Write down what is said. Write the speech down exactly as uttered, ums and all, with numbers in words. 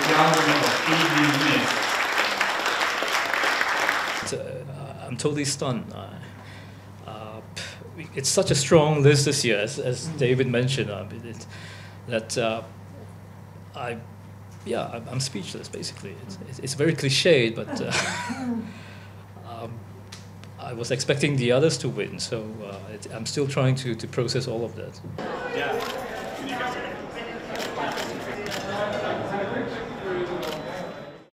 I'm totally stunned. Uh, uh, it's such a strong list this year, as, as David mentioned, uh, it, that uh, I, yeah, I'm, I'm speechless. Basically, it's, it's, it's very cliched, but uh, um, I was expecting the others to win, so uh, it, I'm still trying to to process all of that. Yeah.